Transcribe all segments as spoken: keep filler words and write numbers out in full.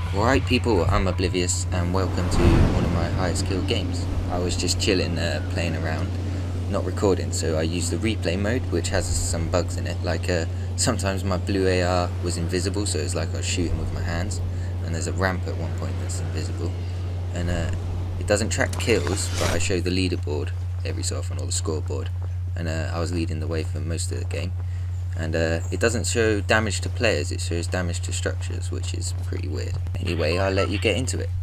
Alright people, I'm Oblivious and welcome to one of my highest skill games. I was just chilling uh, playing around, not recording, so I used the replay mode which has some bugs in it, like uh, sometimes my blue A R was invisible, so it's like I was shooting with my hands, and there's a ramp at one point that's invisible, and uh, it doesn't track kills, but I show the leaderboard every so often, or the scoreboard, and uh, I was leading the way for most of the game. And uh, it doesn't show damage to players, it shows damage to structures, which is pretty weird. Anyway, I'll let you get into it.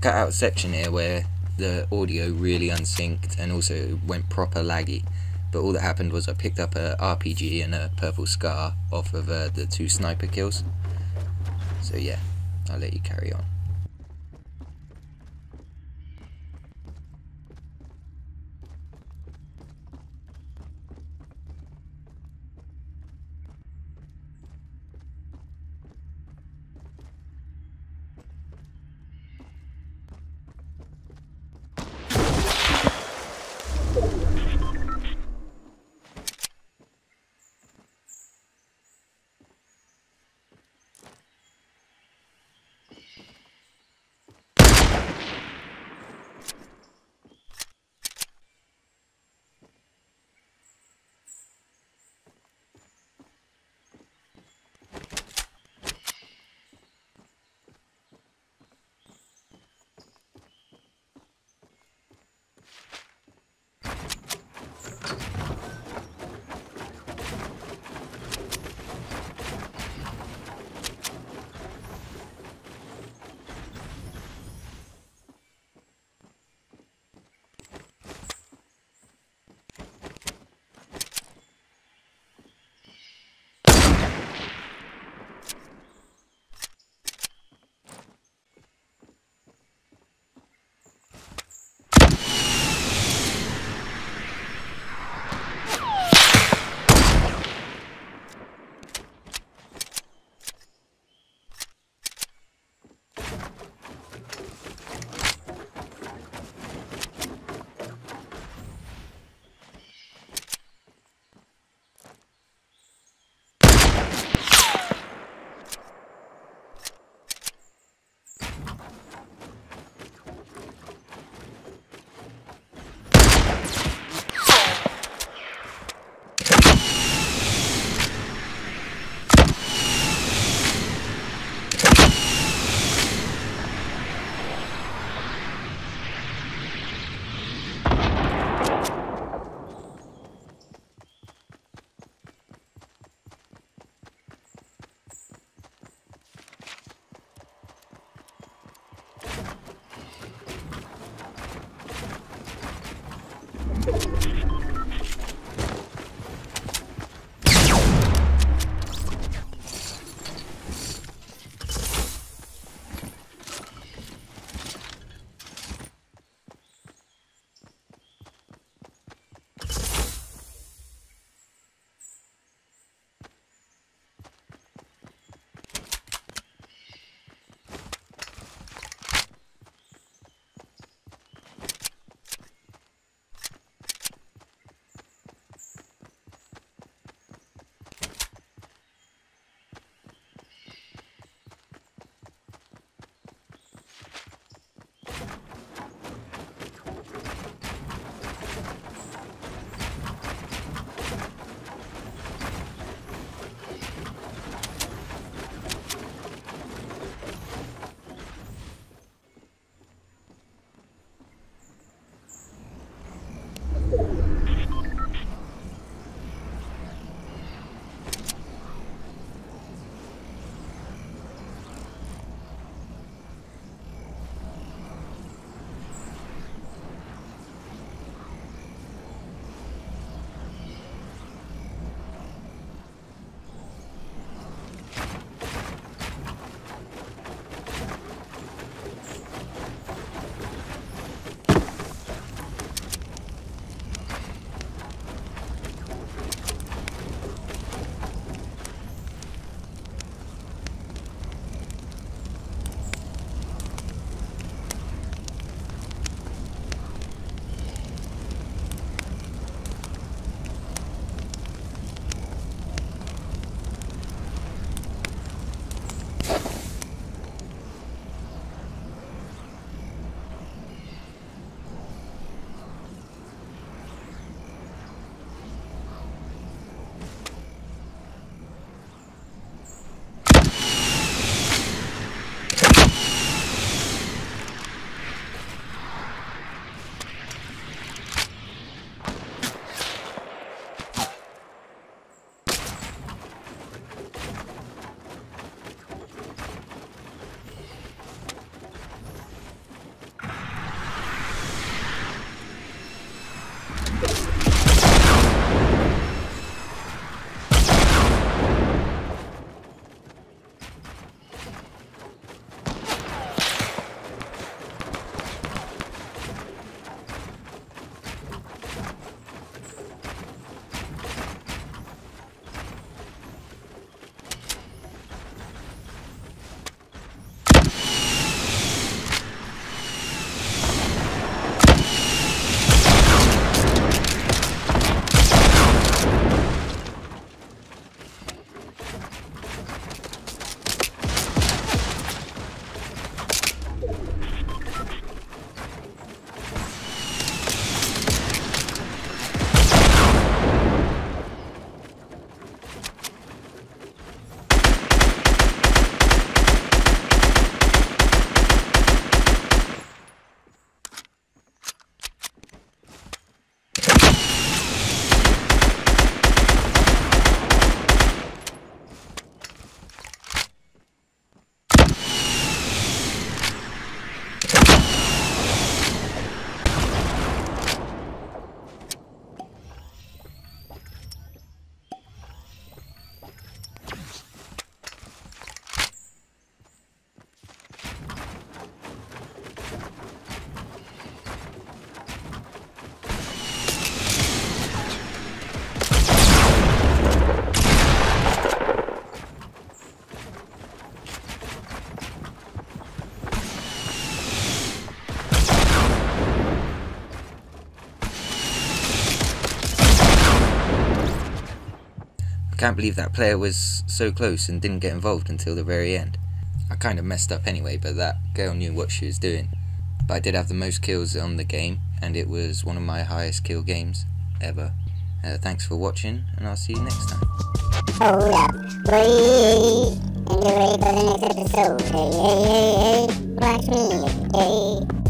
cut out a section here where the audio really unsynced and also went proper laggy, but all that happened was I picked up a R P G and a purple scar off of uh, the two sniper kills. So yeah, I'll let you carry on. can't believe that player was so close and didn't get involved until the very end. I kind of messed up anyway, but that girl knew what she was doing. But I did have the most kills on the game, and it was one of my highest kill games ever. Uh, thanks for watching, and I'll see you next time. Hold up, wait, and get ready for the next episode. Hey, hey, hey, hey, watch me, hey.